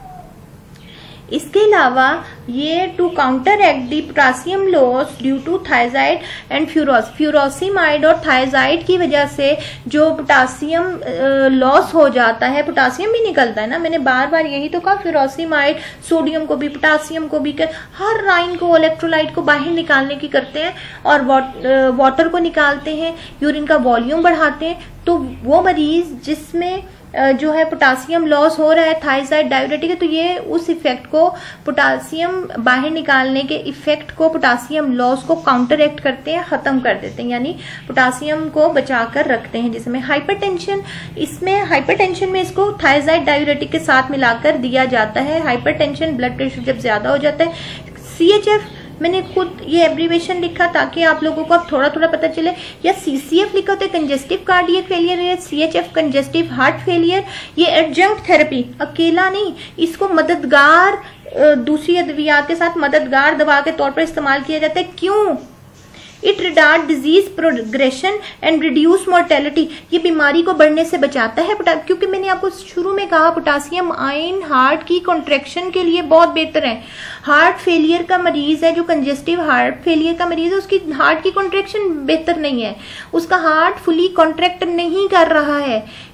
इसके अलावा ये to counteract the potassium loss due to thiazide and furos furosemide और थायजाइड की वजह से जो पोटासियम लॉस हो जाता है, पोटासियम भी निकलता है ना, मैंने बार बार यही तो कहा, फ्यूरोसिमाइड सोडियम को भी पोटासियम को भी कर, हर राइन को इलेक्ट्रोलाइट को बाहर निकालने की करते हैं और वाटर को निकालते हैं, यूरिन का वॉल्यूम बढ़ाते हैं। तो वो मरीज जिसमें जो है पोटासियम लॉस हो रहा है, थायजाइड डायूरेटिक है, तो ये उस इफेक्ट को, पोटासियम बाहर निकालने के इफेक्ट को, पोटासियम लॉस को काउंटर एक्ट करते हैं, खत्म कर देते हैं, यानी पोटासियम को बचा कर रखते हैं। जिसमें हाइपरटेंशन, इसमें हाइपरटेंशन में इसको थायजाइड डायूरेटिक के साथ मिलाकर दिया जाता है। हाइपरटेंशन ब्लड प्रेशर जब ज्यादा हो जाता है। सीएचएफ मैंने खुद ये एब्रीवेशन लिखा ताकि आप लोगों को अब थोड़ा थोड़ा पता चले। या सीसीएफ लिखा होता है कंजेस्टिव कार्डियक फेलियर, या सीएचएफ कंजेस्टिव हार्ट फेलियर। ये एडजंक्ट थेरेपी, अकेला नहीं, इसको मददगार दूसरी अद्वियात के साथ मददगार दवा के तौर पर इस्तेमाल किया जाता है। क्यों? It retard disease progression and reduce mortality, ये बीमारी को बढ़ने से बचाता है। क्योंकि मैंने आपको शुरू में कहा पोटासियम आयन हार्ट की कॉन्ट्रैक्शन के लिए बहुत बेहतर है। हार्ट फेलियर का मरीज है, जो कंजेस्टिव हार्ट फेलियर का मरीज है, उसकी हार्ट की कॉन्ट्रैक्शन बेहतर नहीं है, उसका हार्ट फुली कॉन्ट्रैक्ट नहीं कर रहा है।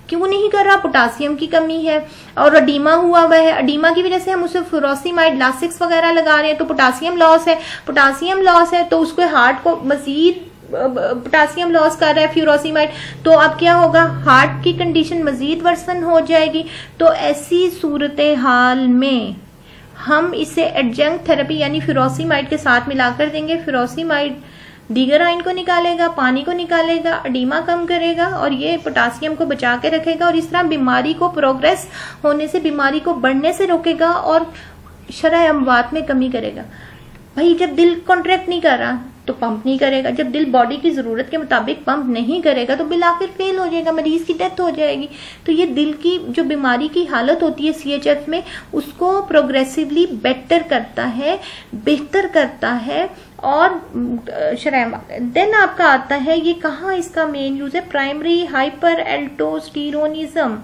क्यों नहीं कर रहा? पोटासियम की कमी है और अडीमा हुआ हुआ है। अडीमा की वजह से हम उसे फ्यूरोसिमाइड लासिक्स वगैरह लगा रहे हैं, तो पोटासियम लॉस है। पोटासियम लॉस है तो उसको हार्ट को मजीद पोटासियम लॉस कर रहा है फ्यूरोसिमाइड, तो अब क्या होगा? हार्ट की कंडीशन मजीद वर्सन हो जाएगी। तो ऐसी सूरत हाल में हम इसे एडजंक्ट थेरेपी यानी फ्यूरोसिमाइड के साथ मिलाकर देंगे। फ्यूरोसिमाइड दीगर आयन को निकालेगा, पानी को निकालेगा, अडीमा कम करेगा और ये पोटासियम को बचा के रखेगा और इस तरह बीमारी को प्रोग्रेस होने से, बीमारी को बढ़ने से रोकेगा और शरह अमवात में कमी करेगा। भाई जब दिल कॉन्ट्रैक्ट नहीं कर रहा तो पंप नहीं करेगा, जब दिल बॉडी की जरूरत के मुताबिक पंप नहीं करेगा तो बिल आखिर फेल हो जाएगा, मरीज की डेथ हो जाएगी। तो ये दिल की जो बीमारी की हालत होती है सीएचएफ में, उसको प्रोग्रेसिवली बेटर करता है, बेहतर करता है और शरह। देन आपका आता है ये कहाँ इसका मेन यूज है? Primary hyperaldosteronism.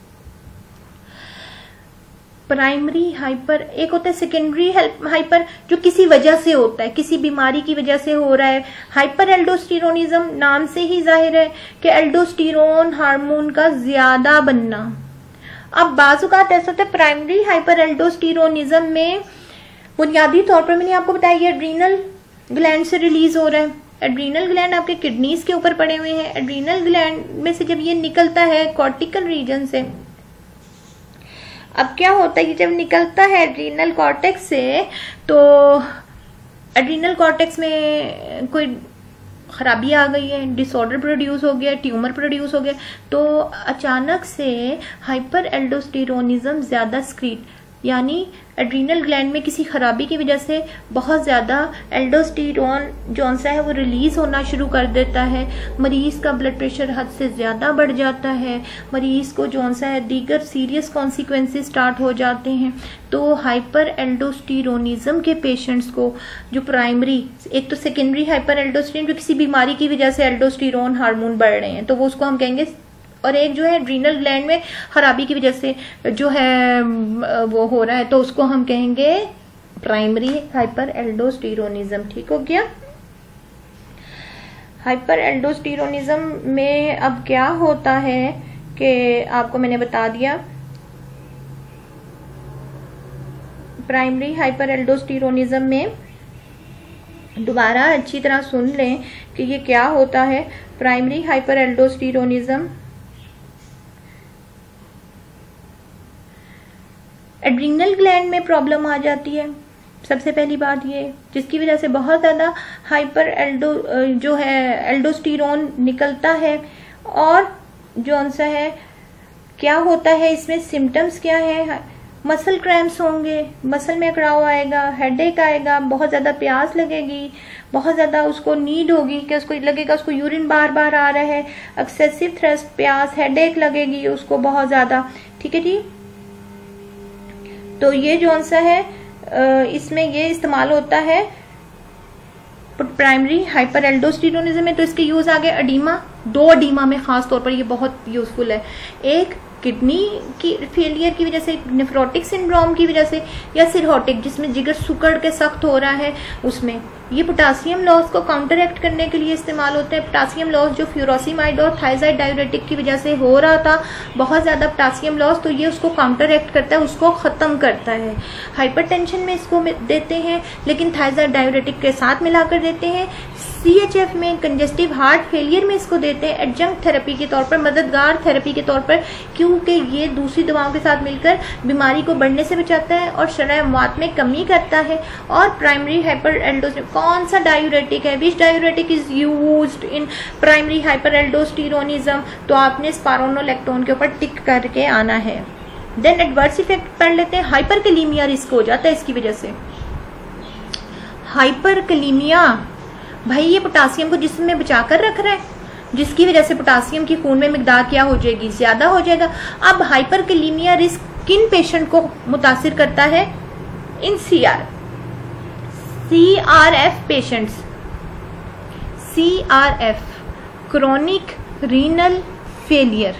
Primary hyper, एक होता है सेकेंडरी हाइपर जो किसी वजह से होता है, किसी बीमारी की वजह से हो रहा है। हाइपर एल्डोस्टेरोनिज्म नाम से ही जाहिर है कि एल्डोस्टेरोन हार्मोन का ज्यादा बनना। अब बाज़ औक़ात ऐसा होता है प्राइमरी हाइपर एल्डोस्टेरोनिज्म में बुनियादी तौर पर मैंने आपको बताया ये एड्रीनल ग्लैंड से रिलीज हो रहा है। एड्रीनल ग्लैंड आपके किडनीज के ऊपर पड़े हुए हैं। एड्रीनल ग्लैंड में से जब ये निकलता है कॉर्टिकल रीजन से, अब क्या होता है कि जब निकलता है एड्रीनल कॉर्टेक्स से, तो एड्रीनल कॉर्टेक्स में कोई खराबी आ गई है, डिसऑर्डर प्रोड्यूस हो गया, ट्यूमर प्रोड्यूस हो गया, तो अचानक से हाइपर एल्डोस्टेरोनिज्म ज्यादा स्क्रीट यानी एड्रीनल ग्लैंड में किसी खराबी की वजह से बहुत ज्यादा एल्डोस्टेरोन जो सा है वो रिलीज होना शुरू कर देता है। मरीज का ब्लड प्रेशर हद से ज्यादा बढ़ जाता है, मरीज को जो सा है दीगर सीरियस कॉन्सिक्वेंसेस स्टार्ट हो जाते हैं। तो हाइपर एल्डोस्टेरोनिज्म के पेशेंट्स को जो प्राइमरी, एक तो सेकेंडरी हाइपर एल्डोस्टेरोन जो किसी बीमारी की वजह से एल्डोस्टेरोन हार्मोन बढ़ रहे हैं तो वो उसको हम कहेंगे, और एक जो है एड्रीनल ग्लैंड में खराबी की वजह से जो है वो हो रहा है तो उसको हम कहेंगे प्राइमरी हाइपर एल्डोस्टेरोनिज्म। ठीक हो गया? हाइपर एल्डोस्टेरोनिज्म में अब क्या होता है कि आपको मैंने बता दिया, प्राइमरी हाइपर एल्डोस्टेरोनिज्म में दोबारा अच्छी तरह सुन लें कि ये क्या होता है। Primary hyperaldosteronism adrenal gland में प्रॉब्लम आ जाती है। सबसे पहली बात ये जिसकी वजह से बहुत ज्यादा हाइपर एल्डो जो है एल्डोस्टेरोन निकलता है, और जो सा है क्या होता है इसमें सिम्टम्स क्या है? मसल क्रैम्प्स होंगे, मसल में अकड़ाव आएगा, हेडेक आएगा, बहुत ज्यादा प्यास लगेगी, बहुत ज्यादा उसको नीड होगी कि उसको लगेगा उसको यूरिन बार बार आ रहा है, एक्सेसिव थ्रस्ट, प्यास, हेडेक लगेगी उसको बहुत ज्यादा। ठीक है जी? तो ये जो सा है इसमें ये इस्तेमाल होता है प्राइमरी हाइपर एल्डोस्टेरोनिज्म में। तो इसके यूज आ गए अडीमा, दो अडीमा में खास तौर पर ये बहुत यूजफुल है। एक किडनी की फेलियर की वजह से, नेफ्रोटिक सिंड्रोम की वजह से, या सिरहोटिक जिसमें जिगर सुकड़ के सख्त हो रहा है, उसमें ये पोटासियम लॉस को काउंटर एक्ट करने के लिए इस्तेमाल होता है। पोटासियम लॉस जो फ्यूरोसिमाइड और थायजाइड डायूरेटिक की वजह से हो रहा था, बहुत ज्यादा पोटासियम लॉस, तो ये उसको काउंटर एक्ट करता है, उसको खत्म करता है। हाइपरटेंशन में इसको देते हैं लेकिन थायजाइड डायूरेटिक के साथ मिलाकर देते हैं। सीएचएफ में, कंजेस्टिव हार्ट फेलियर में इसको देते हैं एडजंक्ट थेरेपी के तौर पर, मददगार थेरेपी के तौर पर, क्योंकि ये दूसरी दवाओं के साथ मिलकर बीमारी को बढ़ने से बचाता है और शरह मौत में कमी करता है। और प्राइमरी हाइपर एल्डोस्टेरोन कौन सा डायूरेटिक है? Which diuretic is used in primary hyperaldosteronism? तो आपने स्पारोनोलैक्टोन के ऊपर टिक करके आना है। देन एडवर्स इफेक्ट पढ़ लेते हैं। हाइपरकैलीमिया रिस्क हो जाता है इसकी वजह से। हाइपरकैलीमिया भाई ये पोटासियम को जिस्म में बचा कर रख रहा है, जिसकी वजह से पोटासियम की खून में मिकदार क्या हो जाएगी? ज्यादा हो जाएगा। अब हाइपरकैलीमिया रिस्क किन पेशेंट को मुतासिर करता है? इन CR CRF patients. CRF chronic renal failure,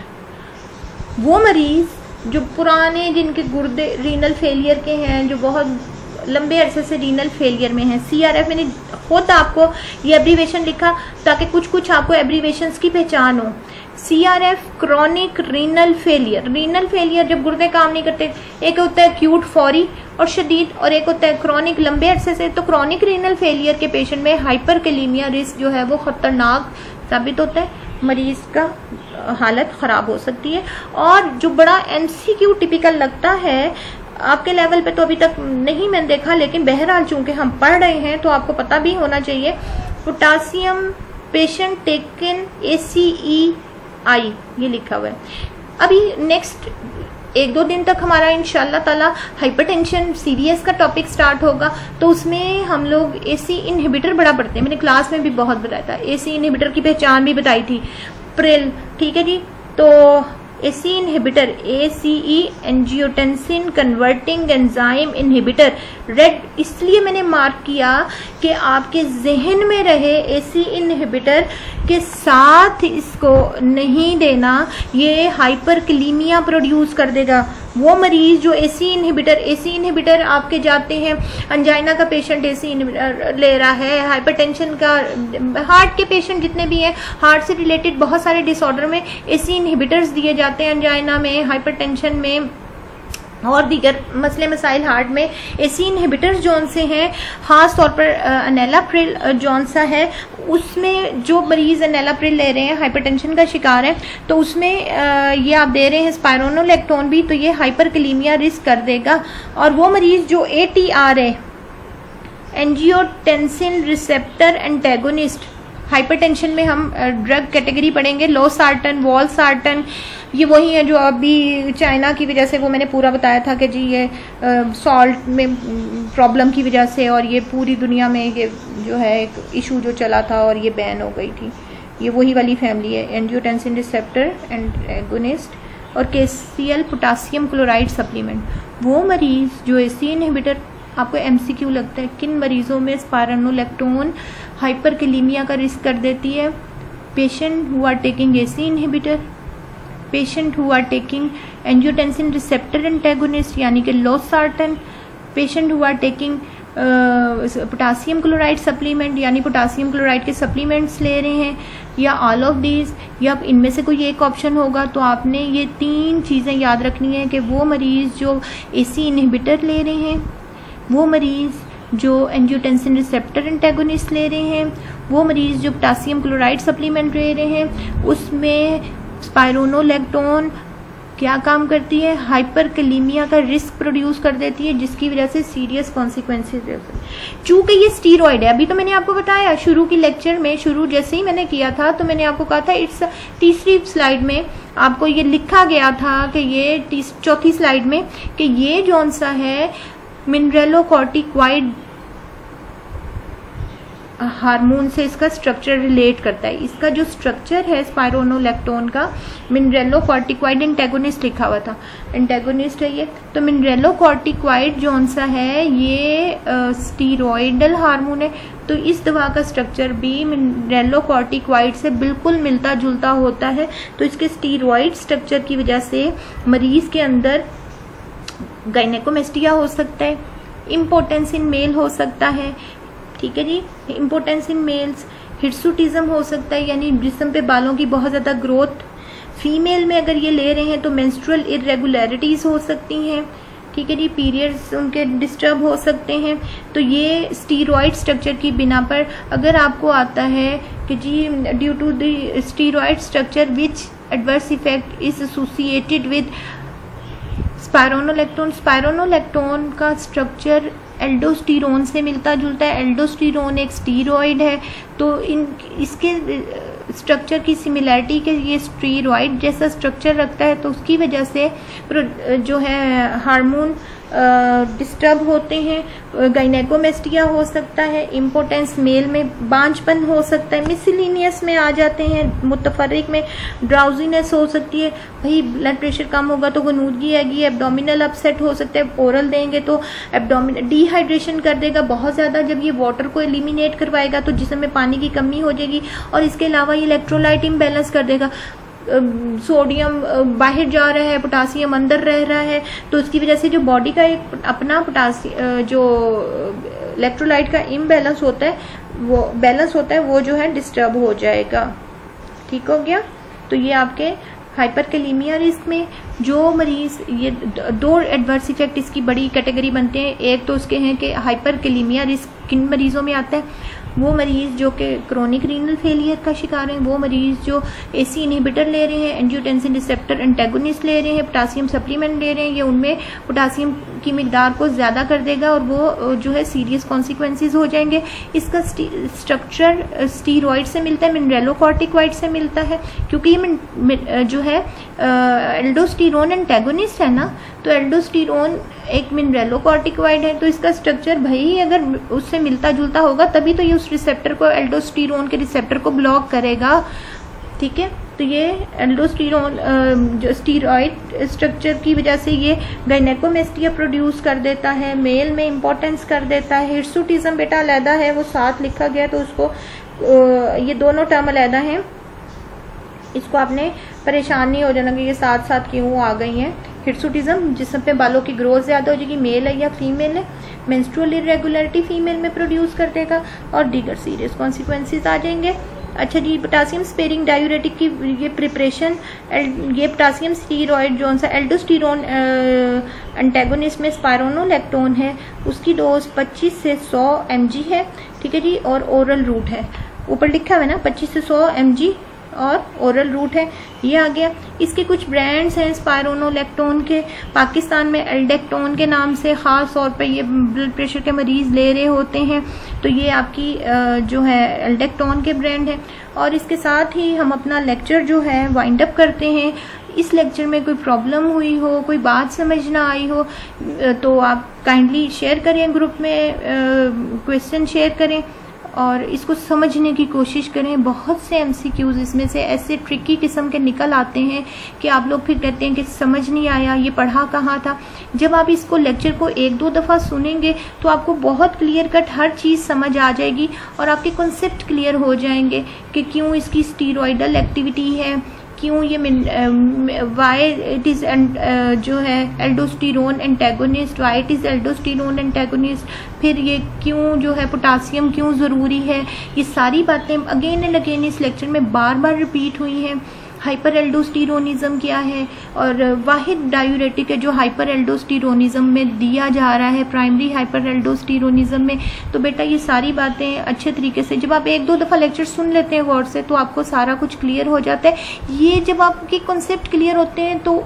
वो मरीज जो पुराने जिनके गुर्दे रीनल फेलियर के हैं, जो बहुत लंबे अरसे से रीनल फेलियर में है। सी आर एफ मैंने खुद आपको ये एब्रीवेशन लिखा ताकि कुछ कुछ आपको एब्रीवेशंस की पहचान हो। C R F chronic renal failure, renal failure जब गुर्दे काम नहीं करते, एक होता है एक्यूट फौरी और शदीद, और एक होता है क्रॉनिक लंबे अरसे से। तो क्रॉनिक रीनल फेलियर के पेशेंट में हाइपरकैलेमिया रिस्क जो है वो खतरनाक साबित होता है, मरीज का हालत खराब हो सकती है। और जो बड़ा एमसीक्यू टिपिकल लगता है आपके लेवल पे तो अभी तक नहीं मैंने देखा, लेकिन बहरहाल चूंकि हम पढ़ रहे हैं तो आपको पता भी होना चाहिए। Potassium patient taken A C E I, ये लिखा हुआ है। अभी नेक्स्ट एक दो दिन तक हमारा इंशाल्लाह ताला हाइपरटेंशन सीरियस का टॉपिक स्टार्ट होगा, तो उसमें हम लोग एसी इनहिबिटर बड़ा पढ़ते हैं। मैंने क्लास में भी बहुत बताया था, एसी इनहिबिटर की पहचान भी बताई थी, प्रिल, ठीक है जी। तो ACE inhibitor, A C E angiotensin converting enzyme inhibitor, red इसलिए मैंने मार्क किया कि आपके जहन में रहे एसी इनहिबिटर के साथ इसको नहीं देना, ये हाइपरकैलेमिया प्रोड्यूस कर देगा। वो मरीज जो एसी इनहिबिटर, एसी इनहिबिटर आपके जाते हैं, अंजाइना का पेशेंट एसी इनहिबिटर ले रहा है, हाइपरटेंशन का, हार्ट के पेशेंट जितने भी हैं, हार्ट से रिलेटेड बहुत सारे डिसऑर्डर में एसी इनहिबिटर्स दिए जाते हैं, अंजाइना में, हाइपरटेंशन में और दीगर मसले मसाइल हार्ट में। एसी इनहिबिटर्स जौन से हैं, खास तौर पर एनालाप्रिल जौन सा है, उसमें जो मरीज एनालाप्रिल ले रहे हैं, हाइपरटेंशन का शिकार है, तो उसमें आ, ये आप दे रहे हैं स्पाइरोनोलेक्टोन भी, तो ये हाइपरकैलेमिया रिस्क कर देगा। और वो मरीज जो ए टी आर है, एंजियोटेंसिन रिसेप्टर एंटेगोनिस्ट, हाइपरटेंशन में हम ड्रग कैटेगरी पढ़ेंगे, लोसार्टन, वॉलसार्टन, ये वही है जो अभी चाइना की वजह से, वो मैंने पूरा बताया था कि जी ये सॉल्ट में प्रॉब्लम की वजह से, और ये पूरी दुनिया में ये जो है एक इशू जो चला था और ये बैन हो गई थी। ये वही वाली फैमिली है, एंजियोटेंसिन रिसेप्टर एंटेगोनिस्ट और केसीएल पोटासियम क्लोराइड सप्लीमेंट। वो मरीज जो एसी इनहिबिटर, आपको एमसीक्यू लगता है किन मरीजों में स्पाइरोनोलेक्टोन हाइपरकैलेमिया का रिस्क कर देती है? Patient who are taking ACE inhibitor, patient who are taking angiotensin receptor antagonist यानी कि losartan, patient who are taking potassium chloride supplement यानी पोटासियम क्लोराइड के सप्लीमेंट्स ले रहे हैं, या ऑल ऑफ दीज, या इनमें से कोई एक ऑप्शन होगा। तो आपने ये तीन चीज़ें याद रखनी है कि वो मरीज जो एसी इनहिबिटर ले रहे हैं, वो मरीज जो एंजियोटेंसिन रिसेप्टर एंटेगोनिस्ट ले रहे हैं, वो मरीज जो पोटासियम क्लोराइड सप्लीमेंट ले रहे हैं, उसमें स्पाइरोनोलेक्टोन क्या काम करती है? हाइपरकैलेमिया का रिस्क प्रोड्यूस कर देती है, जिसकी वजह से सीरियस कॉन्सिक्वेंसेज रहते हैं। चूंकि ये स्टीरॉइड है, अभी तो मैंने आपको बताया शुरू की लेक्चर में, शुरू जैसे ही मैंने किया था तो मैंने आपको कहा था, इट्स तीसरी स्लाइड में आपको ये लिखा गया था कि ये चौथी स्लाइड में कि ये जौन सा है मिनरेलोकॉर्टिकॉइड हार्मोन से इसका स्ट्रक्चर रिलेट करता है। इसका जो स्ट्रक्चर है स्पाइरोनोलेक्टोन का, मिनरेलोकॉर्टिकॉइड एंटेगोनिस्ट लिखा हुआ था, एंटेगोनिस्ट है ये। तो मिनरेलोकॉर्टिकॉइड जौन सा है ये स्टीरॉइडल हार्मोन है, तो इस दवा का स्ट्रक्चर भी मिनरेलोकॉर्टिकॉइड से बिल्कुल मिलता जुलता होता है। तो इसके स्टीरॉइड स्ट्रक्चर की वजह से मरीज के अंदर गायनेकोमेस्टिया हो सकता है, इम्पोर्टेंस इन मेल हो सकता है, ठीक है जी, इम्पोर्टेंस इन मेल्स, हिर्सुटिज्म हो सकता है यानी जिस्म पे बालों की बहुत ज्यादा ग्रोथ। फीमेल में अगर ये ले रहे हैं तो मेंस्ट्रुअल इरेगुलरिटीज हो सकती हैं, ठीक है जी, पीरियड्स उनके डिस्टर्ब हो सकते हैं। तो ये स्टीरॉइड स्ट्रक्चर की बिना पर अगर आपको आता है कि जी due to the steroid structure which adverse effect is associated with spironolactone, spironolactone का स्ट्रक्चर एल्डोस्टीरोन से मिलता जुलता है। एल्डोस्टीरोन एक स्टीरॉइड है, तो इन इसके स्ट्रक्चर की सिमिलैरिटी के ये स्टीरॉइड जैसा स्ट्रक्चर रखता है, तो उसकी वजह से जो है हार्मोन डिस्टर्ब होते हैं, गायनेकोमेस्टिया हो सकता है, इम्पोर्टेंस मेल में बांझपन हो सकता है, मिसलिनियस में आ जाते हैं, मुतफर्रिक में ड्राउजीनेस हो सकती है, भाई ब्लड प्रेशर कम होगा तो गनूदगी आएगी, एब्डोमिनल अपसेट हो सकता है, ओरल देंगे तो एब्डोमिनल डिहाइड्रेशन कर देगा बहुत ज़्यादा, जब ये वाटर को एलिमिनेट करवाएगा तो जिस्म में पानी की कमी हो जाएगी, और इसके अलावा ये इलेक्ट्रोलाइट इम्बैलेंस कर देगा। सोडियम बाहर जा रहा है, पोटासियम अंदर रह रहा है, तो उसकी वजह से जो बॉडी का एक अपना पोटासियम जो इलेक्ट्रोलाइट का इम्बैलेंस होता है, वो बैलेंस होता है, वो जो है डिस्टर्ब हो जाएगा। ठीक हो गया। तो ये आपके हाइपरकैलेमिया रिस्क में जो मरीज, ये दो एडवर्स इफेक्ट इसकी बड़ी कैटेगरी बनते हैं। एक तो उसके हैं कि हाइपरकैलेमिया रिस्क किन मरीजों में आता है, वो मरीज जो कि क्रोनिक रीनल फेलियर का शिकार हैं, वो मरीज जो एसी इनहिबिटर ले रहे हैं, एंजियोटेंसिन रिसेप्टर एंटेगोनिस्ट ले रहे हैं, पोटासियम सप्लीमेंट ले रहे हैं, ये उनमें पोटासियम की मिकदार को ज्यादा कर देगा और वो जो है सीरियस कॉन्सिक्वेंसेज हो जाएंगे। इसका स्ट्रक्चर स्टीरॉइड से मिलता है, मिनरेलोकॉर्टिकॉइड से मिलता है, क्योंकि ये जो है एल्डोस्टेरोन एंटेगोनिस्ट है ना, तो एल्डोस्टेरोन एक मिनरेलोकॉर्टिकॉइड है, तो इसका स्ट्रक्चर भाई अगर उससे मिलता जुलता होगा तभी तो ये उस रिसेप्टर को, एल्डोस्टेरोन के रिसेप्टर को ब्लॉक करेगा। ठीक है, तो ये एल्डोस्टेरोन जो स्टीरॉइड स्ट्रक्चर की वजह से ये गायनेकोमेस्टिया प्रोड्यूस कर देता है, मेल में इंपॉर्टेंस कर देता है। हिर्सुटिज्म बेटा अलहदा है, वो साथ लिखा गया, तो उसको ये दोनों टर्म अलहदा हैं, इसको आपने परेशान नहीं हो जाना कि ये साथ साथ क्यों आ गई हैं। हिर्सुटिज्म जिसम पे बालों की ग्रोथ ज्यादा हो जाएगी, मेल है या फीमेल है, मेंस्ट्रुअल इरेगुलरिटी फीमेल में प्रोड्यूस कर देगा और दीगर सीरियस कॉन्सिक्वेंसेज आ जाएंगे। अच्छा जी, पोटासियम स्पेरिंग डायूरेटिक की ये प्रिपरेशन, ये पोटासियम स्टीरॉइड जो सा एल्डोस्टेरोन एंटेगोनिस्ट में स्पाइरोनोलैक्टोन है, उसकी डोज पच्चीस से सौ एम जी है। ठीक है जी, और ओरल रूट है, ऊपर लिखा हुआ है ना पच्चीस से सौ एम जी और ओरल रूट है, ये आ गया। इसके कुछ ब्रांड्स हैं स्पाइरोनोलैक्टोन के, पाकिस्तान में एल्डेक्टोन के नाम से खास तौर पे ये ब्लड प्रेशर के मरीज ले रहे होते हैं, तो ये आपकी जो है एल्डेक्टोन के ब्रांड है। और इसके साथ ही हम अपना लेक्चर जो है वाइंड अप करते हैं। इस लेक्चर में कोई प्रॉब्लम हुई हो, कोई बात समझ ना आई हो, तो आप काइंडली शेयर करें, ग्रुप में क्वेश्चन शेयर करें और इसको समझने की कोशिश करें। बहुत से एमसीक्यूज इसमें से ऐसे ट्रिकी किस्म के निकल आते हैं कि आप लोग फिर कहते हैं कि समझ नहीं आया, ये पढ़ा कहाँ था। जब आप इसको लेक्चर को एक दो दफ़ा सुनेंगे तो आपको बहुत क्लियर कट हर चीज़ समझ आ जाएगी और आपके कॉन्सेप्ट क्लियर हो जाएंगे कि क्यों इसकी स्टीरॉइडल एक्टिविटी है, क्यों ये वाई इट इज जो है aldosterone antagonist, why it is aldosterone antagonist, फिर ये क्यों जो है पोटासियम क्यों ज़रूरी है। ये सारी बातें अगेन एंड अगेन इस लेक्चर में बार बार रिपीट हुई हैं। हाइपर एल्डोस्टेरोनिज्म क्या है और वाहिद डायूरेटिक है जो हाइपर एल्डोस्टेरोनिज्म में दिया जा रहा है, प्राइमरी हाइपर एल्डोस्टेरोनिज्म में। तो बेटा ये सारी बातें अच्छे तरीके से जब आप एक दो दफ़ा लेक्चर सुन लेते हैं गौर से तो आपको सारा कुछ क्लियर हो जाता है। ये जब आपके कॉन्सेप्ट क्लियर होते हैं तो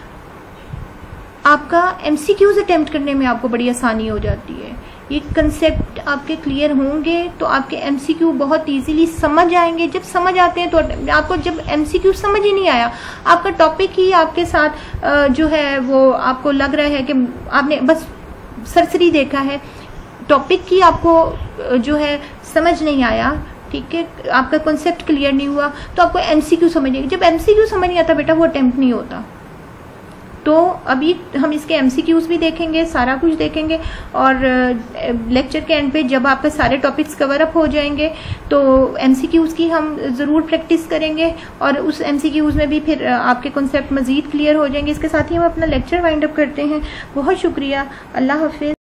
आपका एमसीक्यूज अटेम्प्ट करने में आपको बड़ी आसानी हो जाती है। ये कंसेप्ट आपके क्लियर होंगे तो आपके एमसीक्यू बहुत इजीली समझ आएंगे। जब समझ आते हैं तो आपको, जब एमसीक्यू समझ ही नहीं आया, आपका टॉपिक ही आपके साथ जो है वो आपको लग रहा है कि आपने बस सरसरी देखा है, टॉपिक की आपको जो है समझ नहीं आया, ठीक है, आपका कॉन्सेप्ट क्लियर नहीं हुआ, तो आपको एमसीक्यू समझ नहीं। जब एमसीक्यू समझ नहीं आता बेटा वो अटेम्प्ट नहीं होता। तो अभी हम इसके एमसीक्यूज भी देखेंगे, सारा कुछ देखेंगे और लेक्चर के एंड पे जब आपके सारे टॉपिक्स कवर अप हो जाएंगे तो एमसीक्यूज की हम ज़रूर प्रैक्टिस करेंगे और उस एमसीक्यूज में भी फिर आपके कॉन्सेप्ट मज़ीद क्लियर हो जाएंगे। इसके साथ ही हम अपना लेक्चर वाइंड अप करते हैं। बहुत शुक्रिया, अल्लाह हाफिज़।